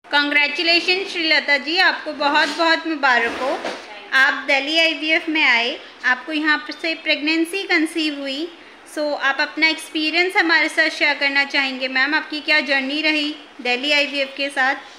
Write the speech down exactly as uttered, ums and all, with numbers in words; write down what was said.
Congratulation Srilata जी, आपको बहुत बहुत मुबारक हो। आप दिल्ली आईवीएफ में आए, आपको यहाँ से प्रेगनेंसी कंसीव हुई। सो आप अपना एक्सपीरियंस हमारे साथ शेयर करना चाहेंगे मैम? आपकी क्या जर्नी रही दिल्ली आईवीएफ के साथ?